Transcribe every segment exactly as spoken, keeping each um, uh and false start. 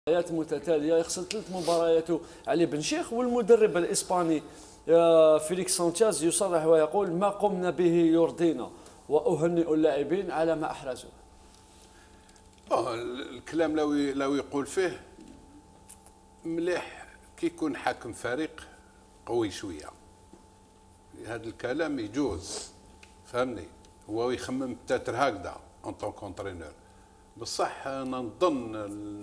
مباريات متتاليه، يخسر ثلاث مباريات علي بن شيخ. والمدرب الاسباني فيليكس سانشيز يصرح ويقول: ما قمنا به يرضينا واهنئ اللاعبين على ما احرزوا. اه الكلام لو لو يقول فيه مليح كي يكون حاكم فريق قوي شويه، هذا الكلام يجوز، فهمني، هو يخمم بتاتر هكذا ان طون كونترينور. بصح انا نظن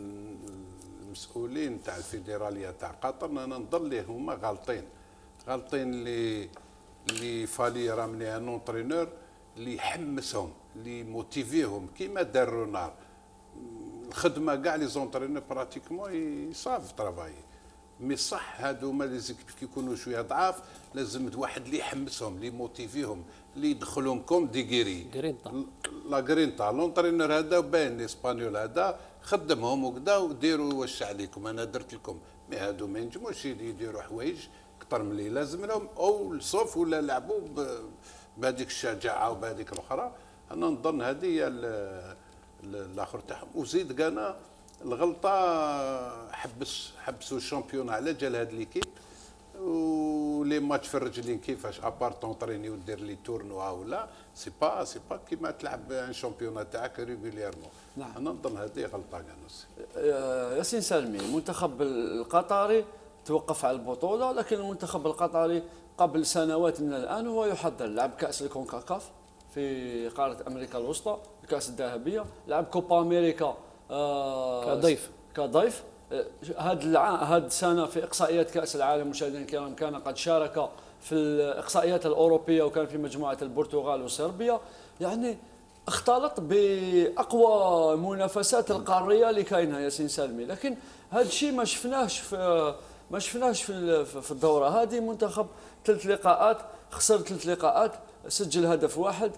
المسؤولين تاع الفيدراليه تاع قطر، انا نظن لي هما غالطين غالطين اللي اللي فالي رامني ان اونترينور اللي يحمسهم، اللي موتيفيهم كيما دار رونار. الخدمه كاع لي زونترينور براتيكمون يصاف ترافاي، مي صح هادوما لي زيكيب كي يكونوا شويه ضعاف لازم واحد اللي يحمسهم، اللي موتيفيهم، اللي يدخلهم كوم دي غيري غرينتا لا غرينتا. لونترينور هذا باين الاسبانيول هذا خدمهم وكذا وديروا واش عليكم انا درت لكم، مي هادو ما ينجموش يديروا حوايج اكثر من اللي لازم لهم، او الصوف ولا لعبوا بهذيك الشجاعه وبهذيك الاخرى. انا نظن هذه هي الاخر تاعهم. وزيد كان الغلطه حبس حبسوا الشامبيون على جال هاد ليكيب، ولي ماتش في الرجلين كيفاش ابار تونطريني ودير لي تورنوا ولا سي با سي با كيما تلعب ان شامبيون تاعك ريغوليرمون. نعم. انا نظن هذه غلطه كانوس. ياسين سالمي، المنتخب القطري توقف على البطوله، لكن المنتخب القطري قبل سنوات من الان هو يحضر لعب كاس الكونكاكاف في قاره امريكا الوسطى، الكاس الذهبيه، لعب كوبا امريكا آه كضيف كضيف هذا العام هذه السنه في اقصائيات كاس العالم. مشاهدينا الكرام، كان قد شارك في الاقصائيات الاوروبيه وكان في مجموعه البرتغال وصربيا، يعني اختلط باقوى منافسات القاريه اللي كاينه ياسين سالمي. لكن هذا الشيء ما شفناهش في ما شفناهش في في الدوره هذه. منتخب ثلاث لقاءات خسر ثلاث لقاءات، سجل هدف واحد،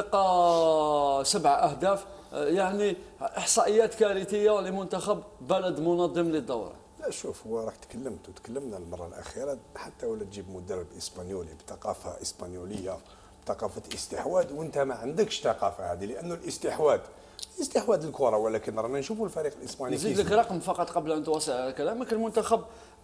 تلقى سبع اهداف، يعني احصائيات كارثيه لمنتخب بلد منظم للدوره. لا شوف، هو راك تكلمت وتكلمنا المره الاخيره، حتى ولا تجيب مدرب اسبانيولي بثقافه اسبانيوليه ثقافه استحواذ وانت ما عندكش ثقافه هذه، لانه الاستحواذ استحواذ الكره، ولكن رانا نشوفوا الفريق الاسباني. نزيد لك رقم فقط قبل ان تواصل على كلامك. المنتخب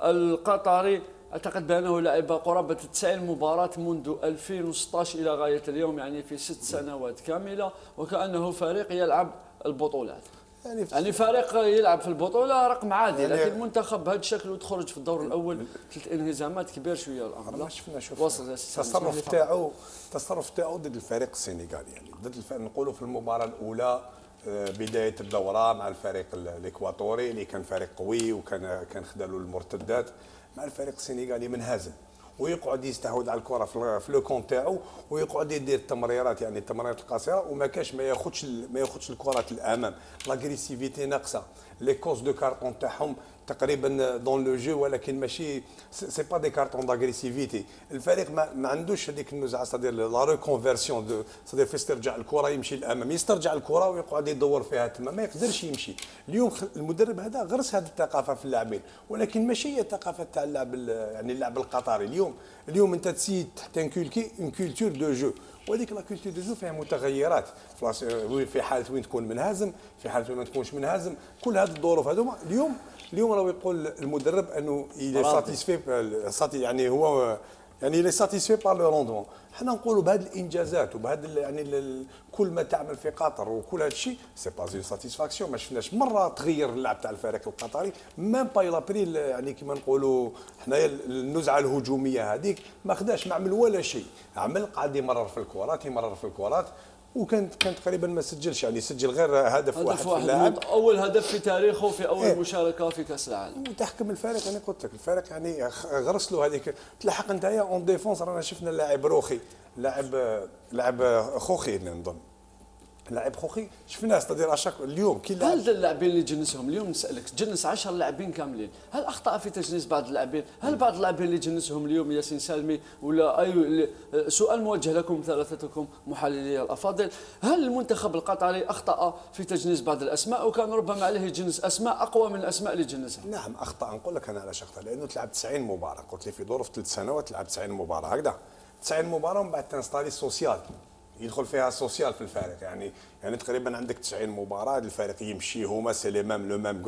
القطري اعتقد بانه لعب قرابه تسعين مباراه منذ ألفين وستطاش الى غايه اليوم، يعني في ست سنوات كامله، وكانه فريق يلعب البطولات. يعني, يعني فريق يلعب في البطوله رقم عادي، يعني لكن المنتخب بهذا الشكل وتخرج في الدور الاول ثلاث انهزامات كبير شويه. الامر ما شفنا شوف وصل التصرف تاعو التصرف تاعو ضد الفريق السنغالي، يعني ضد الفريق نقولوا في المباراه الاولى بدايه الدوره مع الفريق الاكواتوري اللي كان فريق قوي وكان كان خدا له المرتدات، مع الفريق السنغالي منهزم ويقعد يستحوذ على الكره في لو كون تاعو ويقعد يدير التمريرات، يعني التمريرات القصيره، وما كاش ما ياخذش ما ياخذش الكرات الامام، لاغريسيفيتي ناقصه، لي كوز دو كارطون تاعهم تقريبا دون لو جو، ولكن ماشي سي با دي كارطون داغريسيفيتي. الفريق ما, ما عندوش هذيك النزعه، صدير لا ريكونفيرسيون دو، صدير في استرجاع الكره يمشي للامام، يسترجع الكره ويقعد يدور فيها تما، ما يقدرش يمشي. اليوم المدرب هذا غرس هذه الثقافه في اللاعبين، ولكن ماشي هي الثقافه تاع اللاعب، يعني اللاعب القطري. اليوم اليوم انت تسيد حتى انكولكي اون كولتور دو جو، وهذيك لا كولتور دو جو فيها متغيرات، في حاله وين تكون منهزم، في حاله وين ما تكونش منهزم، كل هذه الظروف هذوما. اليوم اليوم راه يقول المدرب انه يلي ساتيسفي، يعني هو يعني لي ساتيسفي بار لو روندمون. حنا نقولوا بهذه الانجازات وبهذا يعني كل ما تعمل في قطر وكل هذا الشيء سي با زون ساتيسفاكسيون. ما شفناش مره تغير اللعب تاع الفريق القطري، ميم با يلا بري، يعني كيما نقولوا حنايا النزعه الهجوميه هذيك ما خداش، ما عمل ولا شيء، عمل قاعد يمرر في الكرات يمرر في الكرات، وكان كان تقريبا ما سجلش، يعني سجل غير هدف واحد في اللاعب، اول هدف في تاريخه في اول إيه؟ مشاركه في كاس العالم. وتحكم الفريق، يعني قلت لك الفريق يعني غرس له هذيك. تلحق انت اون ديفونس، رانا شفنا اللاعب روخي، لاعب لاعب خوخي نظن، لاعب خوخي شفناه، استدير اشاك اليوم كي لاعب. هل اللاعبين اللي جنسهم اليوم نسالك، جنس عشرة لاعبين كاملين، هل اخطا في تجنيس بعض اللاعبين؟ هل بعض اللاعبين اللي جنسهم اليوم ياسين سالمي ولا اي سؤال موجه لكم ثلاثتكم محللي الافاضل، هل المنتخب القطري اخطا في تجنيس بعض الاسماء وكان ربما عليه جنس اسماء اقوى من الاسماء اللي جنسها؟ نعم اخطا، نقول لك انا على شخصه، لانه تلعب تسعين مباراه، قلت لي في ظروف ثلاث سنوات تلعب تسعين مباراه هكذا، تسعين مباراه ومن بعد تنستالي السوسيال، يدخل فيها السوسيال في الفريق، يعني يعني تقريبا عندك تسعين مباراه الفريق يمشي هما سي لي مام لو مام جروب،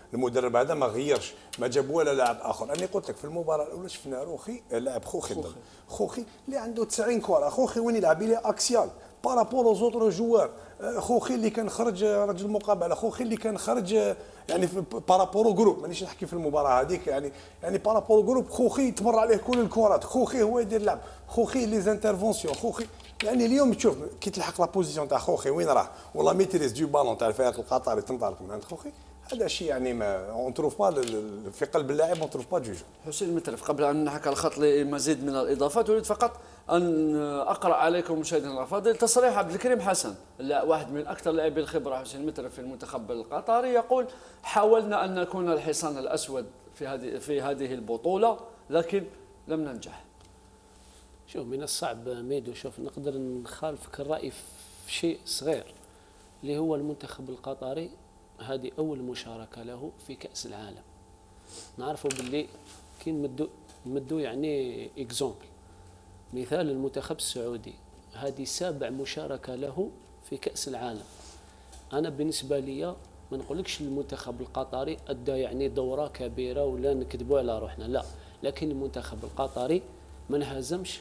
المدرب هذا ما غيرش، ما جاب ولا لاعب اخر. انا قلت لك في المباراه الاولى شفنا روخي لاعب خوخي خوخي, خوخي اللي عنده تسعين كره. خوخي وين يلعب؟ لي اكسيال بارابور aux autres joueurs. خوخي اللي كان خرج رجل المقابله، خوخي اللي كان خرج يعني بارابور جروب، مانيش نحكي في المباراه هذيك يعني يعني بارابور جروب. خوخي تمر عليه كل الكرات، خوخي هو يدير اللعب، خوخي لي زانترفونسيون، خوخي يعني اليوم تشوف كي تلحق لا بوزيسيون تاع خوخي وين راه، والله ميتريز دو بالون تاع الفريق القطري تنطلق من عند خوخي. هذا شيء يعني ما اون تروف با في قلب اللاعب، اون تروف با جوج. حسين مترف، قبل ان نحكي على الخط لمزيد من الاضافات اريد فقط ان اقرا عليكم مشاهدينا الافاضل تصريح عبد الكريم حسن، واحد من اكثر لاعبي الخبره حسين مترف في المنتخب القطري، يقول: حاولنا ان نكون الحصان الاسود في هذه في هذه البطوله لكن لم ننجح. شوف من الصعب ميدو، شوف نقدر نخالفك الراي في شيء صغير اللي هو المنتخب القطري هذه أول مشاركة له في كأس العالم. نعرفوا باللي كي نمدوا نمدوا يعني إكزومبل مثال المنتخب السعودي، هذه سابع مشاركة له في كأس العالم. أنا بالنسبة لي ما نقولكش المنتخب القطري أدى يعني دورة كبيرة ولا نكذبوا على روحنا، لا، لكن المنتخب القطري ما انهزمش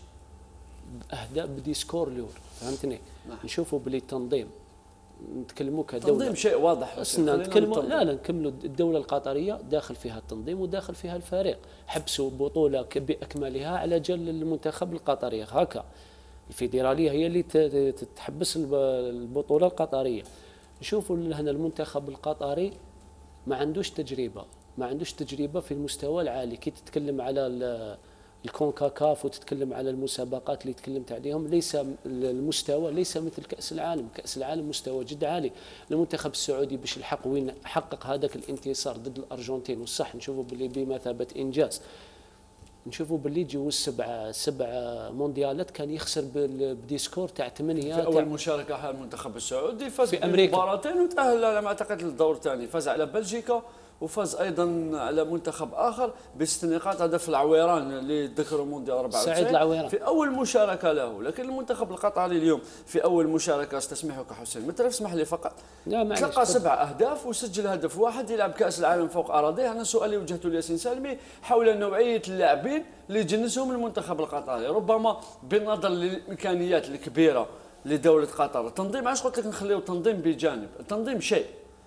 بأهداف بديسكور لور، فهمتني؟ نشوفوا باللي التنظيم نتكلموا كدوله تنظيم شيء واضح، نتكلموا لا لا نكملوا الدوله القطريه داخل فيها التنظيم وداخل فيها الفريق، حبسوا بطوله باكملها على جل المنتخب القطري. هكا الفيدراليه هي اللي تحبس البطوله القطريه. نشوفوا هنا المنتخب القطري ما عندوش تجربه، ما عندوش تجربه في المستوى العالي. كي تتكلم على الكونكاكاف وتتكلم على المسابقات اللي تكلمت عليهم، ليس المستوى ليس مثل كأس العالم. كأس العالم مستوى جد عالي. المنتخب السعودي باش الحق وين حقق هذاك الانتصار ضد الأرجنتين، وصح نشوفوا باللي بمثابة إنجاز، نشوفوا باللي جوز سبع سبع مونديالات كان يخسر بديسكور تاع ثمانية. في اول مشاركه حال المنتخب السعودي فاز في امريكا مباراتين وتاهل على ما اعتقد للدور الثاني، فاز على بلجيكا وفاز ايضا على منتخب اخر بست نقاط، هدف العويران اللي ذكروا مونديال أربعة وتسعين، سعيد العويران في اول مشاركه له. لكن المنتخب القطري اليوم في اول مشاركه، استسمحك حسين مترف اسمح لي فقط، تلقى سبع اهداف وسجل هدف واحد، يلعب كاس العالم فوق اراضيه. انا سؤالي وجهته لياسين سالمي حول نوعيه اللاعبين اللي جنسهم المنتخب القطري، ربما بالنظر للامكانيات الكبيره لدوله قطر. التنظيم علاش قلت لك نخليو التنظيم بجانب، التنظيم شيء،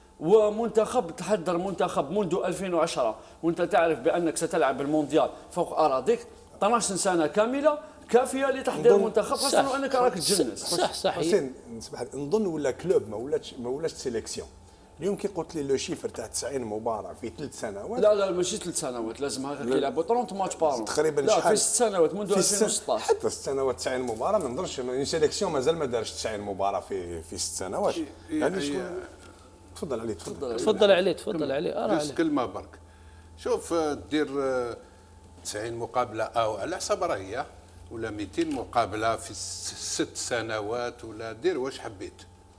ومنتخب تحضر منتخب منذ ألفين وعشرة وانت تعرف بانك ستلعب المونديال فوق اراضيك، اثنتي عشرة سنه كامله كافيه لتحضير المنتخب، خاصه انك راك تجنس. صح صح حسين نسمح نظن ولا كلوب ما ولاتش ما ولاتش سيليكسيون. اليوم كي قلت لي لو شيفر تاع تسعين مباراه في ثلاث سنوات، لا لا ماشي ثلاث سنوات، لازم هكا كيلعبوا ثلاثين ماتش بارون تقريبا. لا في ست سنوات منذ ألفين وستطاش، حتى ست سنوات تسعين مباراه ما نظنش اون سيليكسيون مازال ما دارش تسعين مباراه في في ست سنوات. يعني شكون؟ تفضل علي تفضل تفضل عليه تفضل عليه ارى عليه كلمه برك. شوف دير تسعين مقابله او على حسب راهي ولا مئتين مقابله في ست سنوات ولا دير واش حبيت،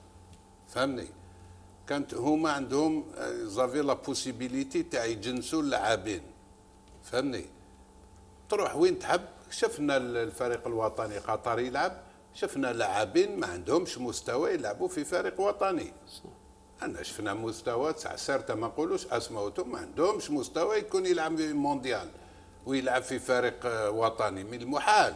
فهمني؟ كانت هما عندهم زافي لا بوسيبيليتي تاع يجنسوا اللاعبين، فهمني؟ تروح وين تحب. شفنا الفريق الوطني قطري يلعب، شفنا لاعبين ما عندهمش مستوى يلعبوا في فريق وطني. أنا شفنا مستوى تاع سارتا ما نقولوش اسماوتهم ما عندهمش مستوى يكون يلعب في مونديال ويلعب في فريق وطني، من المحال.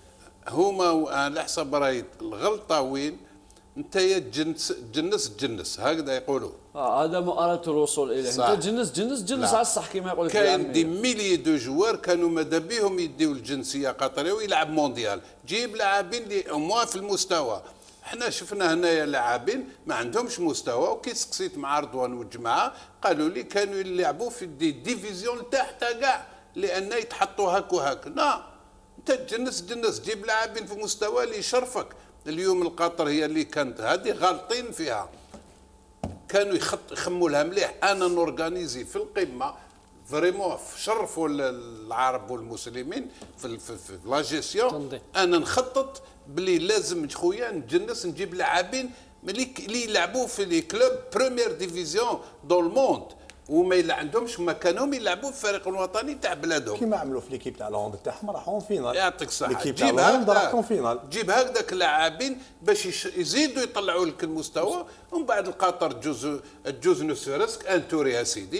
هما على حسب راي الغلطه وين انت تجنس تجنس تجنس هكذا يقولوا. اه هذا ما اردت الوصول اليه، انت تجنس تجنس تجنس على الصح كما يقول لك. كاين دي ميلي دو جوار كانوا ماذا بهم يديو الجنسيه قطريه ويلعب مونديال، جيب لاعبين اللي اموا في المستوى. احنا شفنا هنايا لاعبين ما عندهمش مستوى، وكي سقسيت مع رضوان والجماعه قالوا لي كانوا يلعبوا في دي ديفيزيون تحت كاع لان يتحطوا هاك وهاك. لا انت تجنس تجنس جيب لاعبين في مستوى اللي يشرفك. اليوم القطر هي اللي كانت هذه غالطين فيها، كانوا يخط يخموا لها مليح. انا نورغانيزي في القمه فريمون شرفوا العرب والمسلمين في في, في لا جيستيون. انا نخطط بلي لازم خويا نجنس نجيب لاعبين اللي يلعبوا في لي كلوب بريمير ديفيزيون دون الموند وما عندهمش مكانهم يلعبوا في الفريق الوطني تاع بلادهم، كيما عملوا في ليكيب تاع الهوند تاعهم راحوا فينال. يعطيك الصحه. جيب هكذا فينال، جيب هكذاك اللاعبين باش يزيدوا يطلعوا لك المستوى. ومن بعد القطر تجوز تجوز نسرسك انتوري يا سيدي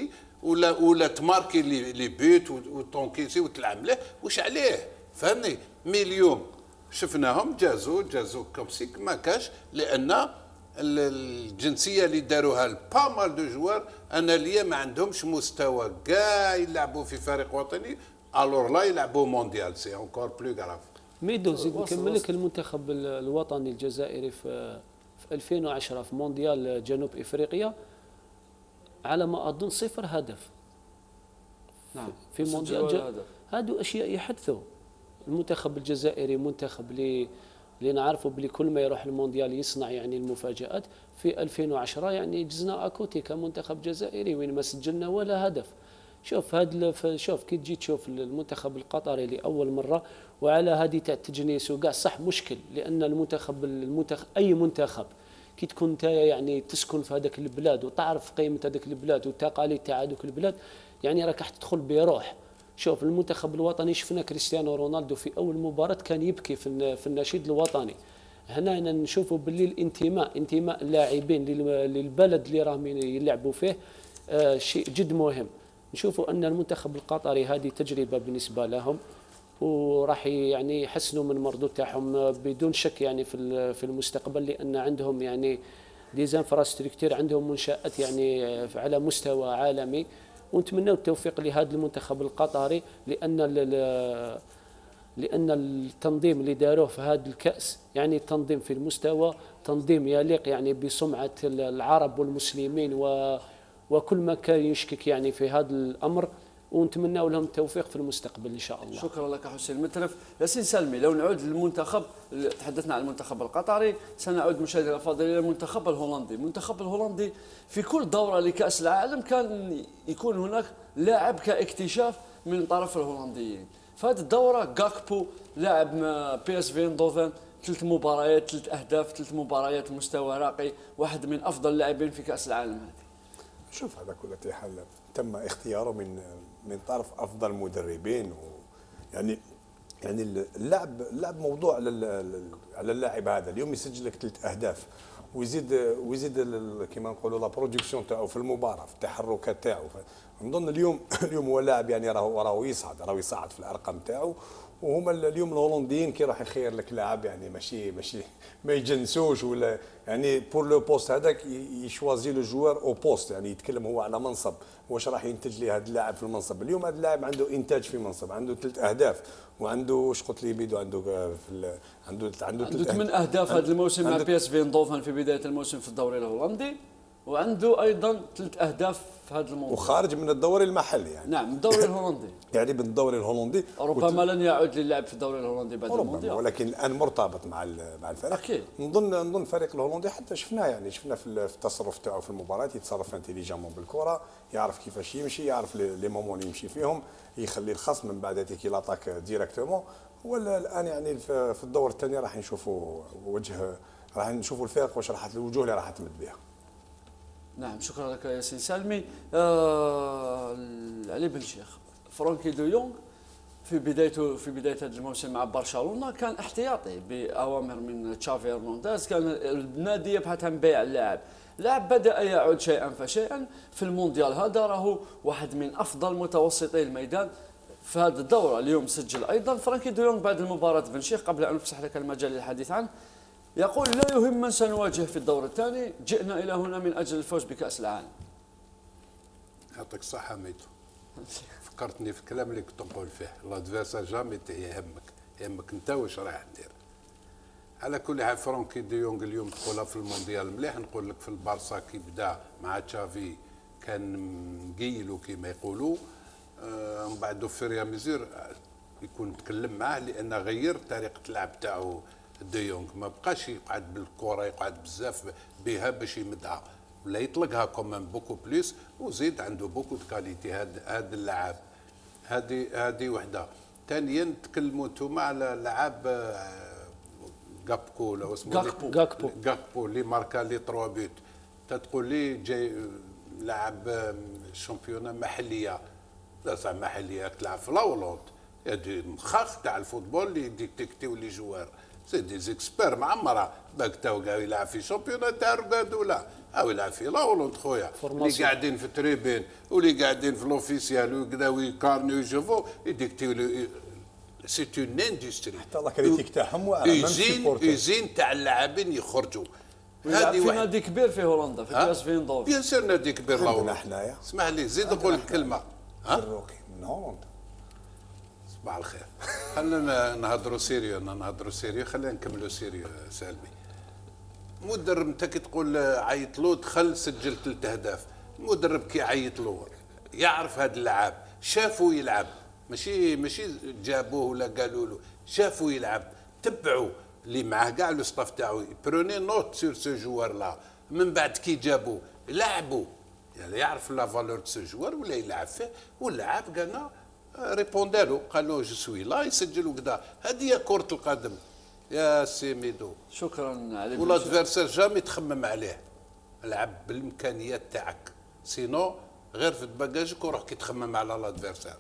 ولا ولا تماركي لي لي بيوت وتونكيسي وتلعب مليح، واش عليه؟ فهمني؟ مي اليوم شفناهم جازوا جازوا كومسيك ما كاش، لان الجنسيه اللي داروها با مال دو جوار انا ليا ما عندهمش مستوى كاع يلعبوا في فريق وطني، الور لا يلعبوا مونديال سي اونكور بلو غراف. ميدو زيد نكمل لك. المنتخب الوطني الجزائري في في ألفين وعشرة في مونديال جنوب افريقيا على ما اظن صفر هدف. نعم في مونديال هادو اشياء يحدثوا. المنتخب الجزائري منتخب اللي اللي نعرفوا بلي كل ما يروح المونديال يصنع يعني المفاجآت. في ألفين وعشرة يعني جزنا اكوتي كمنتخب جزائري وين ما سجلنا ولا هدف. شوف هاد شوف كي تجي تشوف المنتخب القطري لاول مره وعلى هذه تاع التجنيس وكاع صح مشكل، لان المنتخب المنتخب اي منتخب كي تكون انت يعني تسكن في هذاك البلاد وتعرف قيمه هذاك البلاد والتقاليد تاع هذوك البلاد، يعني راك تدخل بروح. شوف المنتخب الوطني شفنا كريستيانو رونالدو في اول مباراه كان يبكي في في النشيد الوطني. هنا نشوفوا باللي الانتماء انتماء اللاعبين للبلد اللي راهم يلعبوا فيه آه شيء جد مهم. نشوفوا ان المنتخب القطري هذه تجربه بالنسبه لهم، وراح يعني يحسنوا من المردود تاعهم بدون شك يعني في في المستقبل، لان عندهم يعني ديزانفراستركتور، عندهم منشات يعني على مستوى عالمي. ونتمنى التوفيق لهذا المنتخب القطري، لان لان التنظيم اللي داروه في هذا الكاس يعني تنظيم في المستوى، تنظيم يليق يعني بسمعه العرب والمسلمين و وكل ما كان يشكك يعني في هذا الامر، ونتمنى لهم التوفيق في المستقبل ان شاء الله. شكرا لك حسين مترف. ياسين سلمي، لو نعود للمنتخب، تحدثنا عن المنتخب القطري، سنعود مشاهدينا الافاضل الى المنتخب الهولندي. المنتخب الهولندي في كل دوره لكاس العالم كان يكون هناك لاعب كاكتشاف من طرف الهولنديين. فهذه الدوره غاكبو لاعب بي اس في اندوفن، ثلاث مباريات ثلاث اهداف ثلاث مباريات مستوى راقي، واحد من افضل اللاعبين في كاس العالم هذه. شوف على كل حال تم اختياره من من طرف افضل مدربين، و يعني يعني اللعب اللعب موضوع على على اللاعب هذا اليوم يسجل لك ثلاث اهداف ويزيد ويزيد كما نقولوا لا برودكسيون تاعو في المباراه، في التحركات تاعو. نظن اليوم اليوم هو لاعب يعني راهو راهو يصعد راهو يصعد في الارقام تاعو. وهما اليوم الهولنديين كي راح يخير لك لاعب يعني ماشي ماشي ما يجنسوش ولا يعني بور لو بوست هذاك يشوازي لو جوار او بوست، يعني يتكلم هو على منصب واش راح ينتج لي هذا اللاعب في المنصب. اليوم هذا اللاعب عنده انتاج في منصب، عنده ثلاث اهداف وعنده واش قلت لي بيدو عنده في عنده عنده عنده ثمان اهداف هذا الموسم مع بي اس في اندوفن في بدايه الموسم في الدوري الهولندي، وعنده ايضا ثلاث اهداف في هذا الموضوع وخارج من الدوري المحلي يعني. نعم الدوري الهولندي يعني بالدوري الهولندي ربما لن يعود للعب في الدوري الهولندي بعد المونديال، ولكن الان مرتبط مع مع الفريق اكيد. نظن نظن الفريق الهولندي حتى شفناه يعني شفنا في التصرف تاعو في المباراه، يتصرف انتيليجامون بالكره، يعرف كيفاش يمشي، يعرف لي مومون اللي يمشي فيهم، يخلي الخصم من بعد كي لاتاك ديريكتومون. ولا الان يعني في الدور الثاني راح نشوفوا وجه، راح نشوفوا الفرق واش راح الوجوه اللي راح تمد بها. نعم شكرا لك ياسين سالمي. آه علي بن شيخ، فرانكي دو يونغ في بدايته في بدايه هذا الموسم مع برشلونه كان احتياطي باوامر من تشافي هرنانديز، كان النادي يبحث عن بيع اللاعب. اللاعب بدا يعود شيئا فشيئا في المونديال هذا، راهو واحد من افضل متوسطي الميدان في هذه الدوره. اليوم سجل ايضا فرانكي دو يونغ بعد المباراه بن شيخ. قبل ان نفسح لك المجال للحديث عنه، يقول لا يهم من سنواجه في الدور الثاني، جئنا إلى هنا من أجل الفوز بكأس العالم. يعطيك الصحة ميتو، فكرتني في الكلام اللي كنت نقول فيه، لادفيرسار جامي يهمك، يهمك أنت واش رايح دير. على كل حال فرانكي دي يونغ اليوم تقولها في المونديال مليح. نقول لك في البارسا كي بدا مع تشافي كان مقيلو كيما يقولوا، آه من بعد فيريا ميزور يكون تكلم معاه لأن غير طريقة اللعب تاعو. دي يونغ ما بقاش يقعد بالكره يقعد بزاف بها باش يمدها، ولا يطلقها كومان بوكو بليس، وزيد عنده بوكو كاليتي هذا هذا اللاعب. هذه هذه وحده. ثانيا تكلموا انتم على لاعب غابكو ولا اسمه غاكبو غاكبو غاكبو اللي ماركا لي تروا بيت. تقول لي جاي لاعب شامبيونه محليه، لا صح محليه تلعب في لاولوند، هذه مخاخ تاع الفوتبول اللي ديكتيكتيو لي جوار. سي دي زيكسبير معمره باك تاو كاع يلعب في شامبيونات تاع ركاد ولا او يلعب في لا هولند خويا اللي قاعدين في التريبين واللي قاعدين في لوفيسيال وكذا ويكارني ويشوفوا يديكتيو. سي اون اندستري حتى لا كريتيك تاعهم واعره يزين يزين تاع اللاعبين يخرجوا. هذه في نادي كبير في هولندا في بياس فيندورف. بيان سير نادي كبير لا هولندا. حنايا اسمح لي زيد نقول كلمه. ها الروكي من هولندا. صباح الخير. خلينا نهضروا سيريو نهضروا سيريو خلينا نكملوا سيريو سالمي. مدرب انت كي تقول عيط له دخل سجل ثلاث اهداف. المدرب كي عيط له يعرف هذا اللاعب شافوا يلعب ماشي ماشي جابوه ولا قالوا له شافوا يلعب تبعوا اللي معاه كاع لو ستاف تاعو بروني نوت سور سو جوار لا من بعد كي جابوه لعبوا يعني يعرف لا فالور دو سو جوار ولا يلعب فيه واللاعب قالنا ريبوندالو قال له جو سوي لا يسجل وكذا. هذه هي كرة القدم يا سيميدو. شكرا علي. ولا ادفيرسير جامي تخمم عليه العب بالامكانيات تاعك سينو غير في باجاجك وروح كي تخمم على الادفيرسير.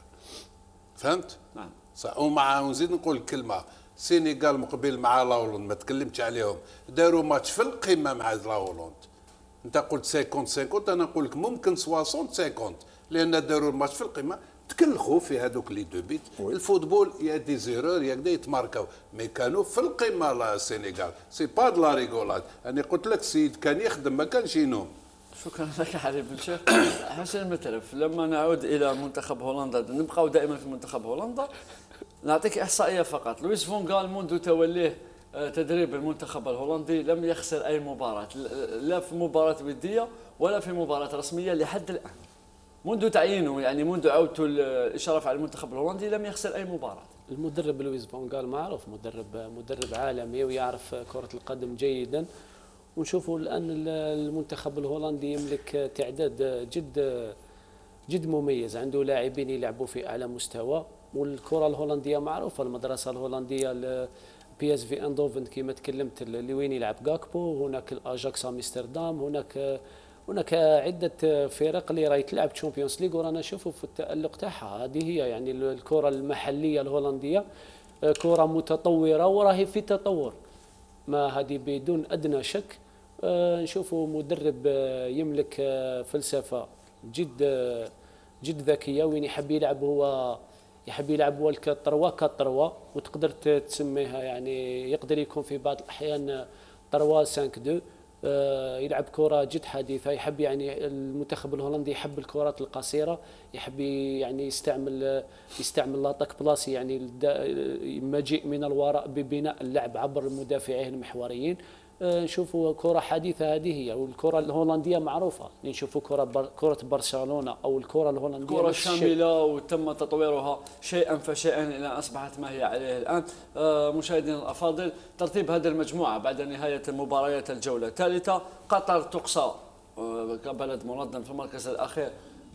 فهمت؟ نعم صح. ومع نزيد نقول كلمه السينيغال مقبل مع لا هولند ما تكلمتش عليهم داروا ماتش في القمه مع لا هولند. انت قلت خمسين خمسين انا نقول لك ممكن ستين خمسين لان داروا الماتش في القمه تكلخوا في هذوك لي دو بيت. الفوتبول يا دي زيرور يا يتماركاو مي كانوا في القمه لا السينيغال سي با دو لا ريغولاد. انا قلت لك السيد كان يخدم ما كانش ينوم. شكرا لك علي بن شيخ. حسن متلف لما نعود الى منتخب هولندا نبقاو دائما في منتخب هولندا نعطيك احصائيه فقط. لويس فون غال منذ توليه تدريب المنتخب الهولندي لم يخسر اي مباراه لا في مباراه وديه ولا في مباراه رسميه لحد الان منذ تعيينه يعني منذ عودته الاشراف على المنتخب الهولندي لم يخسر اي مباراه. المدرب لويس فون غال معروف مدرب مدرب عالمي ويعرف كره القدم جيدا. ونشوفوا الان المنتخب الهولندي يملك تعداد جد جد مميز عنده لاعبين يلعبوا في اعلى مستوى. والكره الهولنديه معروفه المدرسه الهولنديه بي اس في اندوفن كما تكلمت اللي وين يلعب غاكبو هناك الاجاكس امستردام هناك هناك عده فرق اللي راهي تلعب تشامبيونز ليغ ورانا نشوفوا في التالق تاعها. هذه هي يعني الكره المحليه الهولنديه كره متطوره وراهي في تطور ما هذه بدون ادنى شك. نشوفوا مدرب يملك فلسفه جد جد ذكيه وين يحب يلعب هو يحب يلعب هو الكطروا كطروا وتقدر تسميها يعني يقدر يكون في بعض الاحيان طروا خمسة اثنين يلعب كره جد حديثه. يحب يعني المنتخب الهولندي يحب الكرات القصيره يحب يعني يستعمل يستعمل لاطاك بلاصي يعني مجيء من الوراء ببناء اللعب عبر المدافعين المحوريين. نشوفوا كره حديثه هذه هي والكره الهولنديه معروفه نشوفوا كره بر كره برشلونه او الكره الهولنديه كره شامله وتم تطويرها شيئا فشيئا الى ان اصبحت ما هي عليه الان. مشاهدينا الافاضل ترتيب هذه المجموعه بعد نهايه مباريات الجوله الثالثه قطر تقصى كبلد منظم في المركز الاخير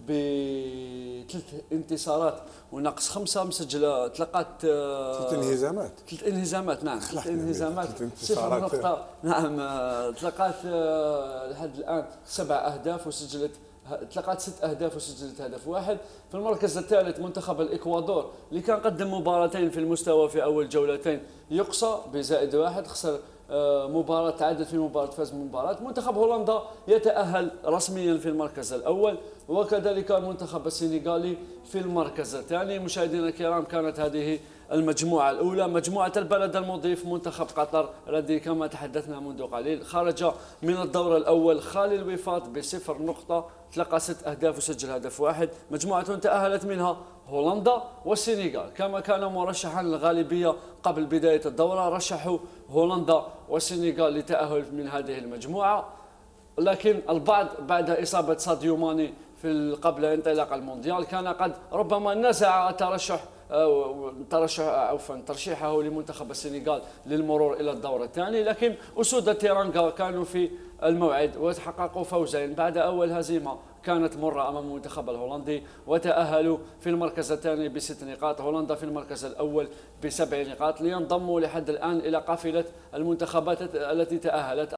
بثلاث انتصارات ونقص خمسه مسجله تلقات ثلاث انهزامات ثلاث انهزامات نعم ثلاث انهزامات صفر نقطه نعم تلقات لحد الان سبع اهداف وسجلت تلقات ست اهداف وسجلت هدف واحد. في المركز الثالث منتخب الاكوادور اللي كان قدم مباراتين في المستوى في اول جولتين يقصى بزائد واحد خسر مباراة تعادل في مباراة فاز بمباراة. منتخب هولندا يتأهل رسميا في المركز الأول وكذلك المنتخب السنغالي في المركز الثاني. مشاهدينا الكرام كانت هذه المجموعة الأولى. مجموعة البلد المضيف منتخب قطر الذي كما تحدثنا منذ قليل خرج من الدور الأول خالي الوفاق بصفر نقطة تلقى ست أهداف وسجل هدف واحد. مجموعة تأهلت منها هولندا والسنغال كما كان مرشحا للغالبية قبل بداية الدورة رشحوا هولندا والسنغال للتأهل من هذه المجموعة. لكن البعض بعد إصابة ساديو ماني في قبل انطلاق المونديال كان قد ربما نزع الترشح ترشح عفوا ترشيحه لمنتخب السنغال للمرور الى الدور الثاني. لكن اسود التيرانغا كانوا في الموعد وتحققوا فوزين بعد اول هزيمه كانت مرة امام المنتخب الهولندي وتاهلوا في المركز الثاني بست نقاط. هولندا في المركز الاول بسبع نقاط لينضموا لحد الان الى قافله المنتخبات التي تاهلت.